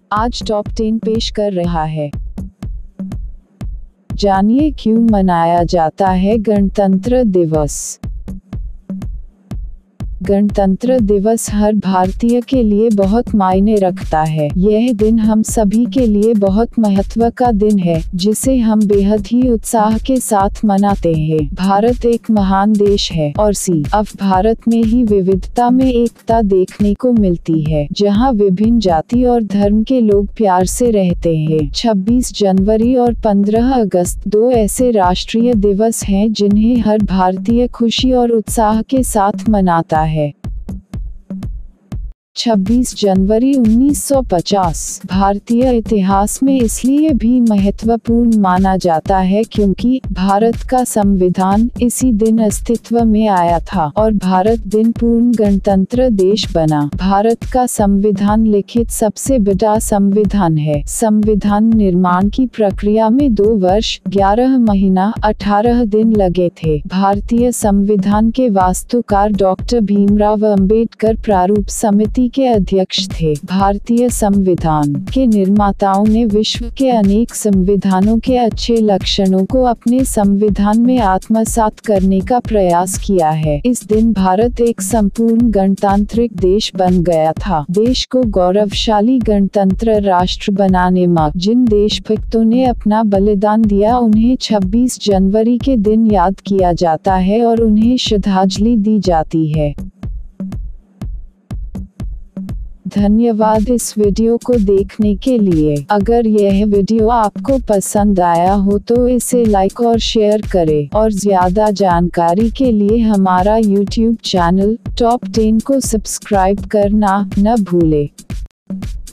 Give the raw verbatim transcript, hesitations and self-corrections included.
आज top ten पेश कर रहा है। जानिए क्यों मनाया जाता है गणतंत्र दिवस। गणतंत्र दिवस हर भारतीय के लिए बहुत मायने रखता है। यह दिन हम सभी के लिए बहुत महत्व का दिन है, जिसे हम बेहद ही उत्साह के साथ मनाते हैं। भारत एक महान देश है और सी अब भारत में ही विविधता में एकता देखने को मिलती है, जहां विभिन्न जाति और धर्म के लोग प्यार से रहते हैं। छब्बीस जनवरी और पंद्रह अगस्त दो ऐसे राष्ट्रीय दिवस हैं जिन्हें हर भारतीय खुशी और उत्साह के साथ मनाता है। छब्बीस जनवरी उन्नीस सौ पचास भारतीय इतिहास में इसलिए भी महत्वपूर्ण माना जाता है क्योंकि भारत का संविधान इसी दिन अस्तित्व में आया था और भारत दिन पूर्ण गणतंत्र देश बना। भारत का संविधान लिखित सबसे बड़ा संविधान है। संविधान निर्माण की प्रक्रिया में दो वर्ष ग्यारह महीना अठारह दिन लगे थे। भारतीय संविधान के वास्तुकार डॉक्टर भीमराव अंबेडकर प्रारूप समिति के अध्यक्ष थे। भारतीय संविधान के निर्माताओं ने विश्व के अनेक संविधानों के अच्छे लक्षणों को अपने संविधान में आत्मसात करने का प्रयास किया है। इस दिन भारत एक संपूर्ण गणतांत्रिक देश बन गया था। देश को गौरवशाली गणतंत्र राष्ट्र बनाने में जिन देशभक्तों ने अपना बलिदान दिया, उन्हें छब्बीस जनवरी के दिन याद किया जाता है और उन्हें श्रद्धांजलि दी जाती है। धन्यवाद इस वीडियो को देखने के लिए। अगर यह वीडियो आपको पसंद आया हो तो इसे लाइक और शेयर करें और ज्यादा जानकारी के लिए हमारा यूट्यूब चैनल टॉप टेन को सब्सक्राइब करना न भूलें।